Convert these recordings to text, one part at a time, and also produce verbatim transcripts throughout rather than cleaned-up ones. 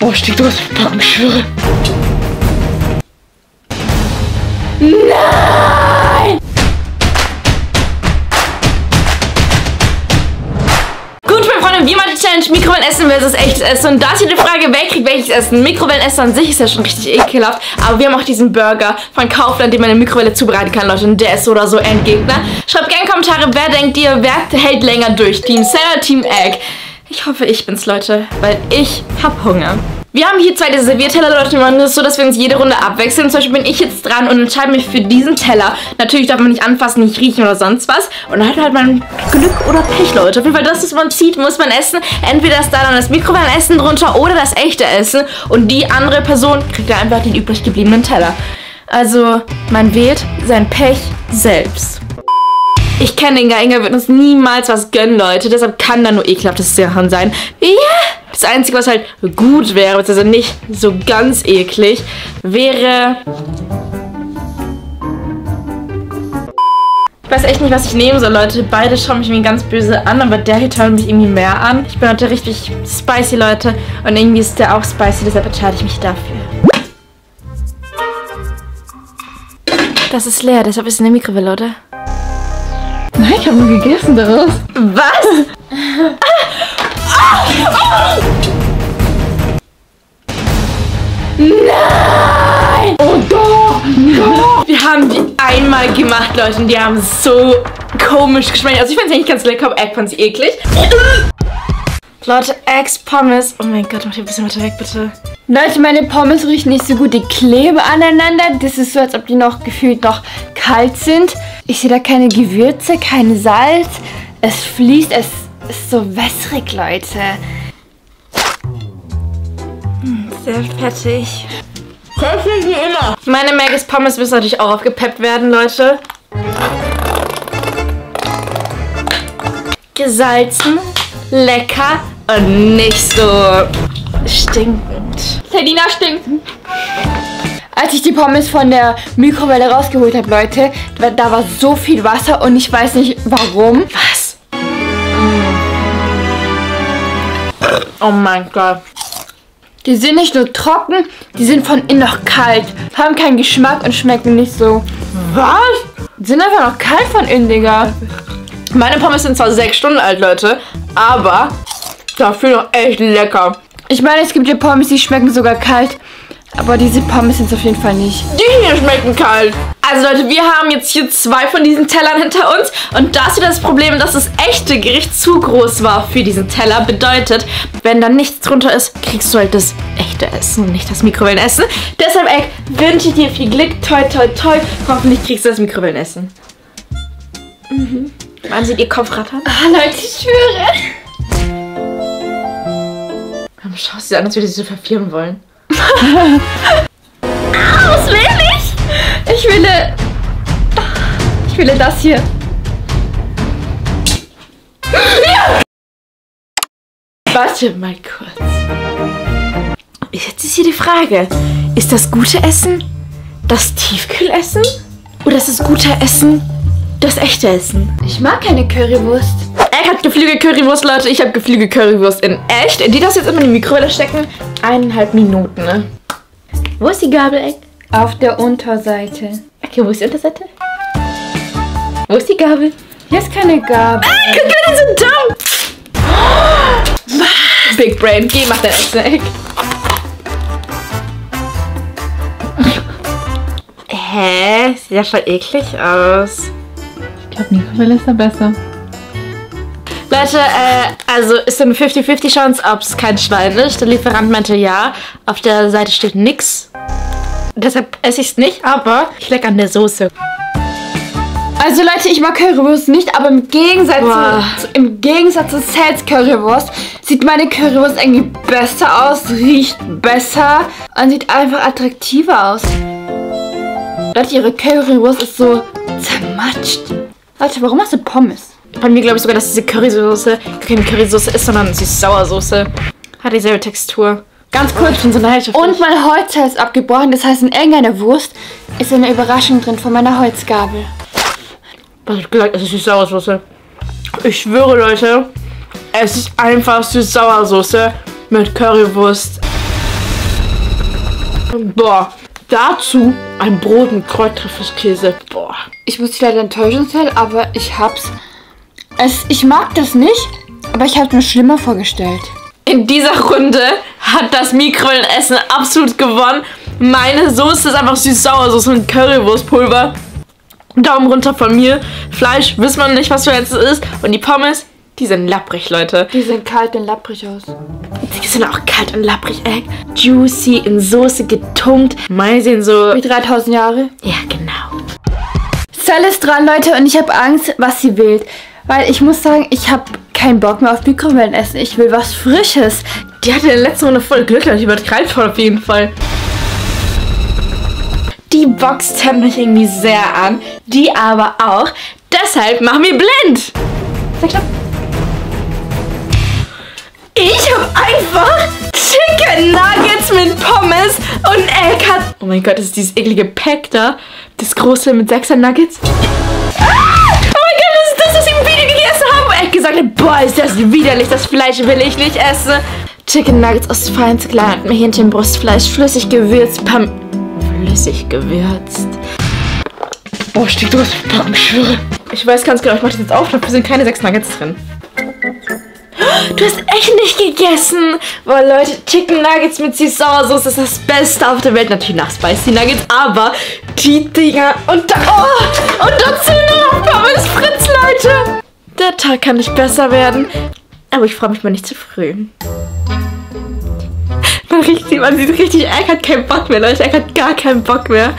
Boah, steht du was verpacken, ich schwöre. Nein! Gut, meine Freunde, wie macht die Challenge Mikrowellenessen versus echtes Essen? Und da ist hier die Frage, wer kriegt welches Essen? Mikrowellenessen an sich ist ja schon richtig ekelhaft, aber wir haben auch diesen Burger von Kaufland, den man in der Mikrowelle zubereiten kann, Leute, und der ist so oder so Endgegner. Schreibt gerne Kommentare, wer denkt ihr, wer hält länger durch? Team Cell oder Team Egg? Ich hoffe, ich bin's, Leute, weil ich hab Hunger. Wir haben hier zwei dieser Servierteller, Leute, und es ist so, dass wir uns jede Runde abwechseln. Zum Beispiel bin ich jetzt dran und entscheide mich für diesen Teller. Natürlich darf man nicht anfassen, nicht riechen oder sonst was. Und dann hat man halt mal Glück oder Pech, Leute. Auf jeden Fall, das, was man zieht, muss man essen. Entweder ist da dann das Mikrowellenessen drunter oder das echte Essen. Und die andere Person kriegt dann einfach den übrig gebliebenen Teller. Also, man wählt sein Pech selbst. Ich kenne Inga. Inga wird uns niemals was gönnen, Leute. Deshalb kann da nur ekelhaftes Sachen sein. Ja! Yeah. Das Einzige, was halt gut wäre, also nicht so ganz eklig, wäre... Ich weiß echt nicht, was ich nehmen soll, Leute. Beide schauen mich irgendwie ganz böse an, aber der hier schaut mich irgendwie mehr an. Ich bin heute richtig spicy, Leute. Und irgendwie ist der auch spicy, deshalb entscheide ich mich dafür. Das ist leer, deshalb ist es in der Mikrowelle, oder? Nein, ich habe nur gegessen daraus. Was? Nein! Oh doch! Doch! Wir haben die einmal gemacht, Leute, und die haben so komisch geschmeckt. Also ich fand sie eigentlich ganz lecker, aber Egg fand sie eklig. Leute, Eggs Pommes. Oh mein Gott, mach die ein bisschen weiter weg, bitte. Leute, meine Pommes riechen nicht so gut. Die kleben aneinander. Das ist so, als ob die noch gefühlt noch kalt sind. Ich sehe da keine Gewürze, kein Salz. Es fließt, es ist so wässrig, Leute. Sehr fettig. Fettig wie immer. Meine Maggis Pommes müssen natürlich auch aufgepeppt werden, Leute. Gesalzen, lecker und nicht so stinkend. Selina stinkt. Als ich die Pommes von der Mikrowelle rausgeholt habe, Leute, da war so viel Wasser und ich weiß nicht warum. Was? Oh mein Gott. Die sind nicht nur trocken, die sind von innen noch kalt. Haben keinen Geschmack und schmecken nicht so. Was? Die sind einfach noch kalt von innen, Digga. Meine Pommes sind zwar sechs Stunden alt, Leute, aber dafür noch echt lecker. Ich meine, es gibt ja Pommes, die schmecken sogar kalt. Aber diese Pommes sind es auf jeden Fall nicht. Die hier schmecken kalt. Also Leute, wir haben jetzt hier zwei von diesen Tellern hinter uns. Und da ist wieder das Problem, dass das echte Gericht zu groß war für diesen Teller. Bedeutet, wenn da nichts drunter ist, kriegst du halt das echte Essen und nicht das Mikrowellenessen. Deshalb, ey, wünsche ich dir viel Glück. Toi, toi, toi. Hoffentlich kriegst du das Mikrowellenessen. Mhm. Man sieht ihr Kopf rattern. Ah, Leute, ich schwöre. Warum schaust du sie an, als würde sie so verfirmen wollen? Ah, was will ich? Ich will... Ich will das hier. Ja! Warte mal kurz. Jetzt ist hier die Frage. Ist das gute Essen das Tiefkühlessen? Oder ist das gute Essen das echte Essen? Ich mag keine Currywurst. Er hat Geflügel-Currywurst, Leute. Ich habe Geflügel-Currywurst in echt. Die darfst du jetzt immer in die Mikrowelle stecken. Eineinhalb Minuten, ne? Wo ist die Gabel, ey? Auf der Unterseite. Okay, wo ist die Unterseite? Wo ist die Gabel? Hier ist keine Gabel. Ah, guck mal, die sind dumm. Was? Big Brain. Geh, mach dein Essen, ey. Hä? Sieht ja voll eklig aus. Ich glaube, Mikrowelle ist da besser. Leute, äh, also ist so eine fünfzig fünfzig Chance, ob es kein Schwein ist. Der Lieferant meinte ja. Auf der Seite steht nix. Deshalb esse ich es nicht, aber ich leck an der Soße. Also Leute, ich mag Currywurst nicht, aber im Gegensatz, zu, im Gegensatz zu Sals Currywurst sieht meine Currywurst irgendwie besser aus, riecht besser und sieht einfach attraktiver aus. Leute, ihre Currywurst ist so zermatscht. Leute, warum hast du Pommes? Bei mir glaube ich sogar, dass diese Currysoße keine Currysoße ist, sondern Süß-Sauersoße. Hat dieselbe Textur. Ganz kurz, schon so eine Hälfte. Und mein Holzteil ist abgebrochen, das heißt, in irgendeiner Wurst ist eine Überraschung drin von meiner Holzgabel. Was hab ich gesagt? Es ist Süß-Sauersoße. Ich schwöre, Leute, es ist einfach Süß-Sauersoße mit Currywurst. Boah, dazu ein Brot mit Kräuterfischkäse. Boah. Ich muss dich leider enttäuschen, Sel, aber ich hab's. Es, ich mag das nicht, aber ich hab's mir schlimmer vorgestellt. In dieser Runde hat das Mikrowellenessen absolut gewonnen. Meine Soße ist einfach süß-sauer, und Currywurstpulver. Daumen runter von mir. Fleisch, wissen wir nicht, was für jetzt ist. Und die Pommes, die sind lapprig, Leute. Die sehen kalt und lapprig aus. Die sind auch kalt und lapprig, ey. Juicy, in Soße getunkt. Meine sehen so... Wie dreitausend Jahre? Ja, genau. Sel ist dran, Leute, und ich habe Angst, was sie wählt. Weil ich muss sagen, ich habe keinen Bock mehr auf Mikrowellenessen. Ich will was Frisches. Die hatte in der letzten Runde voll Glück, Leute. Die übertreibt voll auf jeden Fall. Die Box zerrt mich irgendwie sehr an. Die aber auch. Deshalb machen wir blind. Sag stopp. Ich habe einfach Chicken Nuggets mit Pommes und Egg hat... Oh mein Gott, das ist dieses eklige Pack da. Das große mit sechser Nuggets. Ah! Oh mein Gott, das ist das, was ich im Video gegessen habe. Wo Egg gesagt hat, boah, ist das widerlich. Das Fleisch will ich nicht essen. Chicken Nuggets aus fein gekleinten Hähnchenbrustfleisch, flüssig gewürzt, Pam... Flüssig gewürzt. Boah, steht was ich schwöre. Ich weiß ganz genau, ich mache das jetzt auf, dafür sind keine sechs Nuggets drin. Du hast echt nicht gegessen. Boah, Leute, Chicken Nuggets mit Süß-Sauer-Sauce ist das Beste auf der Welt. Natürlich nach Spicy Nuggets, aber die Dinger und da, oh, und dazu noch Pommes Fritz, Leute. Der Tag kann nicht besser werden. Aber ich freue mich mal nicht zu früh. Man riecht sie, man sieht richtig, er hat keinen Bock mehr, Leute. Er hat gar keinen Bock mehr.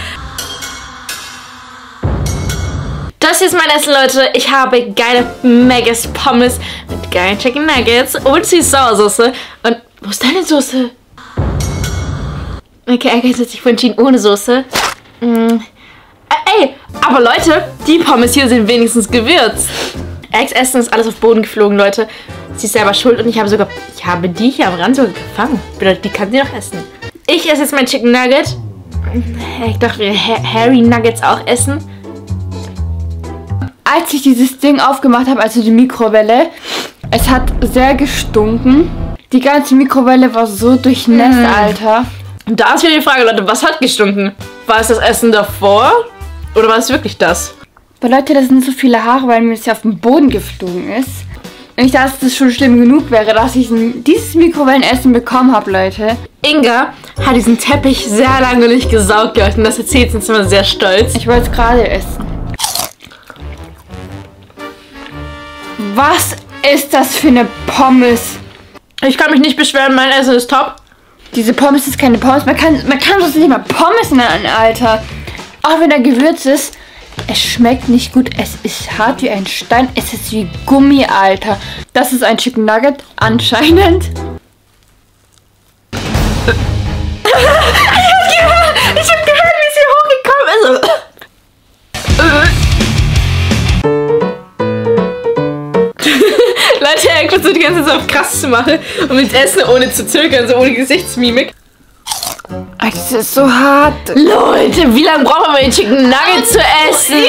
Das hier ist mein Essen, Leute. Ich habe geile Maggis Pommes mit geilen Chicken Nuggets und Süß-Sauer-Soße. Und wo ist deine Soße? Okay, er hat sich entschieden ohne Soße. Mm. Ey, aber Leute, die Pommes hier sind wenigstens gewürzt. Eggs Essen ist alles auf Boden geflogen, Leute. Sie ist selber schuld und ich habe sogar, ich habe die hier am Rand sogar gefangen. Bedeutet, die kann sie noch essen. Ich esse jetzt mein Chicken Nugget. Ich dachte, wir Harry Nuggets auch essen. Als ich dieses Ding aufgemacht habe, also die Mikrowelle, es hat sehr gestunken. Die ganze Mikrowelle war so durchnässt, mm. Alter. Und da ist wieder die Frage, Leute, was hat gestunken? War es das Essen davor? Oder war es wirklich das? Aber Leute, das sind so viele Haare, weil mir das ja auf den Boden geflogen ist. Und ich dachte, dass das schon schlimm genug wäre, dass ich dieses Mikrowellenessen bekommen habe, Leute. Inga hat diesen Teppich sehr lange nicht gesaugt, Leute. Und das erzählt sie uns immer sehr stolz. Ich wollte es gerade essen. Was ist das für eine Pommes? Ich kann mich nicht beschweren, mein Essen ist top. Diese Pommes ist keine Pommes. Man kann, man kann das nicht mal Pommes nennen, Alter. Auch wenn er gewürzt ist. Es schmeckt nicht gut. Es ist hart wie ein Stein. Es ist wie Gummi, Alter. Das ist ein Chicken Nugget. Anscheinend. Ich hab gehört, ich hab gehört, wie sie hochgekommen ist. Leute, er versucht die ganze Zeit auf krass zu machen und mit Essen ohne zu zögern, so ohne Gesichtsmimik. Das ist so hart. Leute, wie lange brauchen wir, den Chicken Nugget zu essen?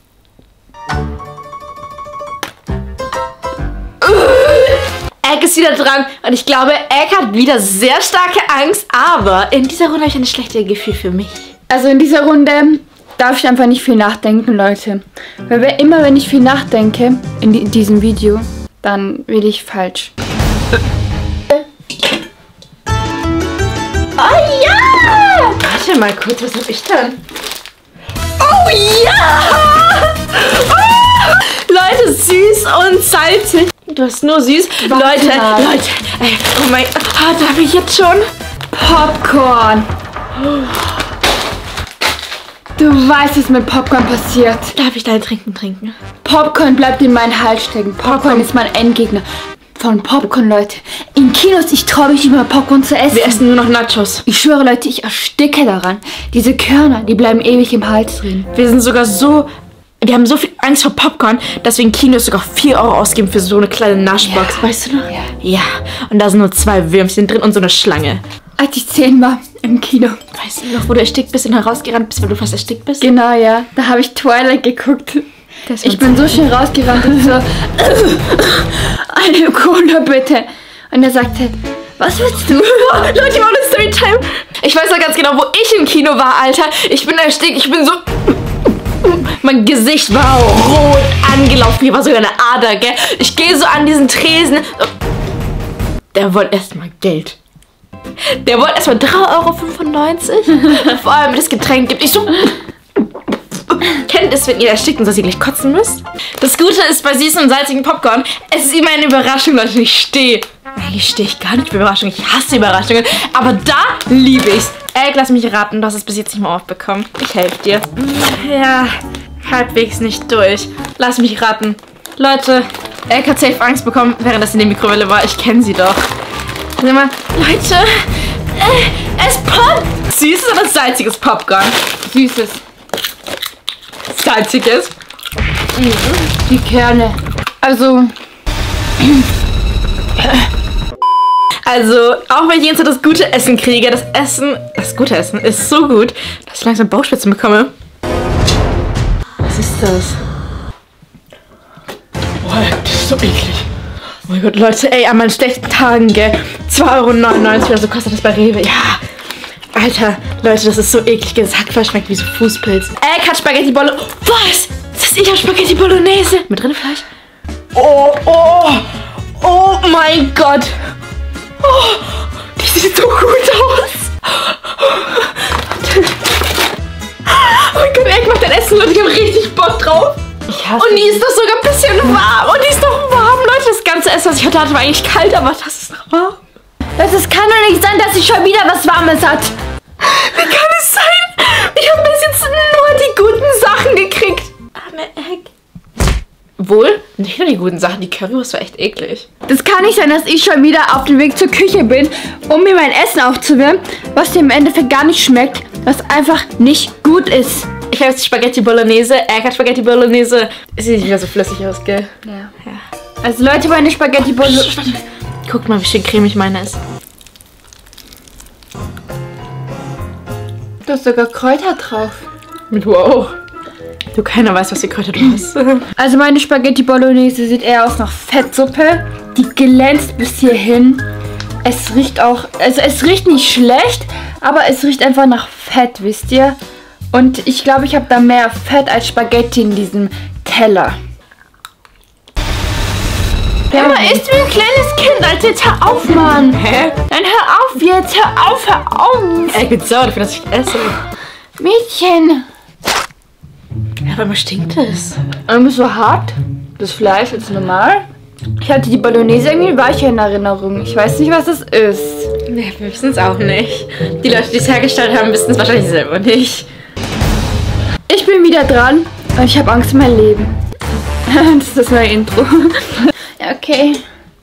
Egg ist wieder dran und ich glaube, Egg hat wieder sehr starke Angst, aber in dieser Runde habe ich ein schlechtes Gefühl für mich. Also in dieser Runde darf ich einfach nicht viel nachdenken, Leute. Weil immer, wenn ich viel nachdenke in, in diesem Video, dann will ich falsch. Oh ja! Warte mal kurz, was hab ich denn? Oh ja! Oh! Leute, süß und salzig. Du hast nur süß. Warte Leute, mal. Leute, ey, oh mein Gott, ah, darf ich jetzt schon? Popcorn. Du weißt, was mit Popcorn passiert. Darf ich dein Trinken trinken? Popcorn bleibt in meinen Hals stecken. Popcorn, Popcorn ist mein Endgegner. Von Popcorn, Leute. In Kinos, ich traue mich nicht mehr, Popcorn zu essen. Wir essen nur noch Nachos. Ich schwöre, Leute, ich ersticke daran. Diese Körner, die bleiben ewig im Hals drin. Wir sind sogar so... Wir haben so viel Angst vor Popcorn, dass wir in Kinos sogar vier Euro ausgeben für so eine kleine Naschbox. Ja. Weißt du noch? Ja. Ja. Und da sind nur zwei Würmchen drin und so eine Schlange. Als ich zehn war im Kino. Weißt du noch, wo du erstickt bist und herausgerannt bist, weil du fast erstickt bist? Genau, ja. Da habe ich Twilight geguckt. Ich bin so schön rausgerannt und so... eine Cola bitte. Und er sagte, was willst du? Leute, die waren uns Storytime. Ich weiß noch ganz genau, wo ich im Kino war, Alter. Ich bin erstickt, ich bin so... Mein Gesicht war rot angelaufen. Hier war sogar eine Ader, gell? Ich gehe so an diesen Tresen. Der wollte erstmal Geld. Der wollte erstmal drei Euro fünfundneunzig. Vor allem das Getränk gibt. Ich so... Kennt es, wenn ihr erstickt und dass ihr gleich kotzen müsst? Das Gute ist bei süßen und salzigen Popcorn, es ist immer eine Überraschung, Leute. Ich stehe. Eigentlich stehe ich gar nicht für Überraschungen. Ich hasse Überraschungen. Aber da liebe ich's. Ey, lass mich raten, du hast es bis jetzt nicht mal aufbekommen. Ich helfe dir. Ja, halbwegs nicht durch. Lass mich raten. Leute, Elk hat safe Angst bekommen, während das in der Mikrowelle war. Ich kenne sie doch. Sag mal, Leute, äh, es poppt. Süßes oder salziges Popcorn? Süßes. Salziges. Mhm. Die Kerne. Also... Also, auch wenn ich jetzt das gute Essen kriege, das Essen, das gute Essen ist so gut, dass ich langsam Bauchschmerzen bekomme. Was ist das? Boah, das ist so eklig. Oh mein Gott, Leute, ey, an meinen schlechten Tagen, gell, zwei Euro neunundneunzig oder so kostet das bei Rewe, ja. Alter, Leute, das ist so eklig, das Hackfleisch schmeckt wie so Fußpilz. Ey, hat Spaghetti Bolognese. Was? Das ist ich hab Spaghetti Bolognese. Mit Rindfleisch? Oh, oh, oh mein Gott. Oh, die sieht so gut aus. Oh mein Gott, Egg macht dein Essen, Leute. Ich hab richtig Bock drauf. Ich hasse Und die ist doch sogar ein bisschen warm. Und die ist doch warm, Leute. Das ganze Essen, was ich heute hatte, war eigentlich kalt, aber das ist noch warm. Das ist, kann doch nicht sein, dass sie schon wieder was Warmes hat. Wie kann es sein? Ich habe bis jetzt nur die guten Sachen gekriegt. Arme Egg. Wohl, nicht nur die guten Sachen, die Currywurst war echt eklig. Das kann nicht sein, dass ich schon wieder auf dem Weg zur Küche bin, um mir mein Essen aufzuwärmen, was dir im Endeffekt gar nicht schmeckt, was einfach nicht gut ist. Ich habe jetzt Spaghetti Bolognese, er hat Spaghetti Bolognese. Sieht nicht mehr so flüssig aus, gell? Ja. ja. Also Leute, meine Spaghetti Bolognese... Guckt mal, wie schön cremig meine ist. Da ist sogar Kräuter drauf. Du auch. Du, keiner weiß, was für Kräuter du hast. Also meine Spaghetti Bolognese sieht eher aus nach Fettsuppe. Die glänzt bis hierhin. Es riecht auch, also es riecht nicht schlecht, aber es riecht einfach nach Fett, wisst ihr? Und ich glaube, ich habe da mehr Fett als Spaghetti in diesem Teller. Ja, man isst wie ein kleines Kind, Alter. Jetzt hör auf, Mann. Hä? Dann hör auf jetzt, hör auf, hör auf. Ey, ich bin sauer dafür, dass ich esse. Mädchen. Ja, aber mir stinkt es. Irgendwie so hart. Das Fleisch ist normal. Ich hatte die Bolognese irgendwie weicher in Erinnerung. Ich weiß nicht, was das ist. Nee, wir wissen es auch nicht. Die Leute, die es hergestellt haben, wissen es wahrscheinlich selber nicht. Ich bin wieder dran und ich habe Angst um mein Leben. Das ist das neue Intro. Ja, okay.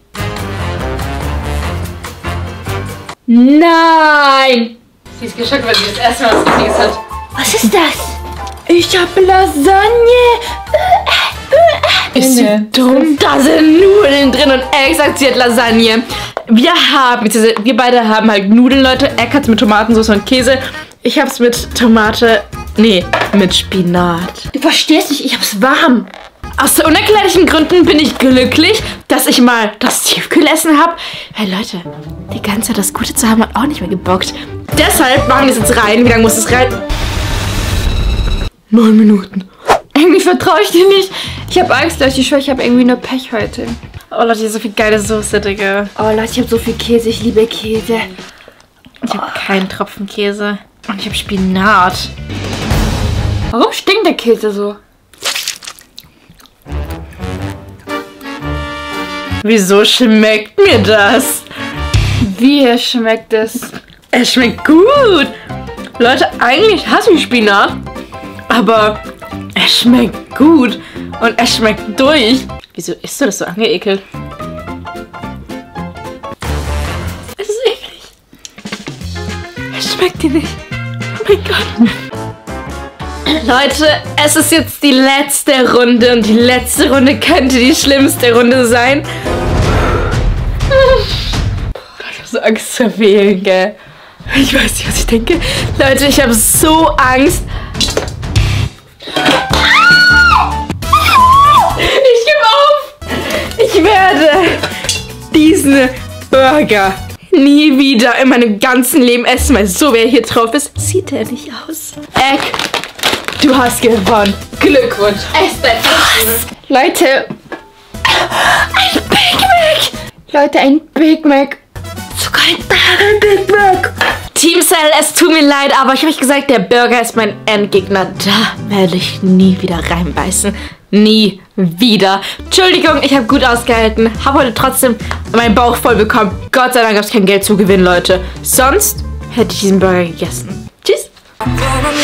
Nein! Sie ist geschockt, weil sie das erste Mal was Richtiges hat. Was ist das? Ich habe Lasagne. Ist sie dumm? Da sind Nudeln drin und Egg sagt, sie hat Lasagne. Wir haben, beziehungsweise wir beide haben halt Nudeln, Leute. Egg hat es mit Tomatensauce und Käse. Ich hab's mit Tomate, nee, mit Spinat. Du verstehst nicht, ich hab's warm. Aus unerklärlichen Gründen bin ich glücklich, dass ich mal das Tiefkühlessen habe. Hey Leute, die ganze Zeit das Gute zu haben hat auch nicht mehr gebockt. Deshalb machen wir es jetzt rein. Wie lange muss es rein? Neun Minuten. Irgendwie vertraue ich dir nicht. Ich habe Angst, Leute. Ich schwöre, ich habe irgendwie nur Pech heute. Oh Leute, hier ist so viel geile Soße, Digga. Oh Leute, ich habe so viel Käse. Ich liebe Käse. Ich habe oh. keinen Tropfen Käse. Und ich habe Spinat. Warum stinkt der Käse so? Wieso schmeckt mir das? Wie schmeckt es? Es schmeckt gut. Leute, eigentlich hasse ich Spinat. Aber es schmeckt gut. Und es schmeckt durch. Wieso isst du das so angeekelt? Es ist eklig. Es schmeckt dir nicht. Oh mein Gott. Leute, es ist jetzt die letzte Runde. Und die letzte Runde könnte die schlimmste Runde sein. Ich habe so Angst zu wählen, gell? Ich weiß nicht, was ich denke. Leute, ich habe so Angst. Ich gebe auf. Ich werde diesen Burger nie wieder in meinem ganzen Leben essen, weil so wer hier drauf ist, sieht er nicht aus. Egg, du hast gewonnen. Glückwunsch. Ess dein Essen. Leute. Ein Big Mac. Leute, ein Big Mac. Sogar ein Big Mac. Team Cell, es tut mir leid, aber ich habe euch gesagt, der Burger ist mein Endgegner. Da werde ich nie wieder reinbeißen. Nie wieder. Entschuldigung, ich habe gut ausgehalten. Habe heute trotzdem meinen Bauch voll bekommen. Gott sei Dank gab es kein Geld zu gewinnen, Leute. Sonst hätte ich diesen Burger gegessen. Tschüss.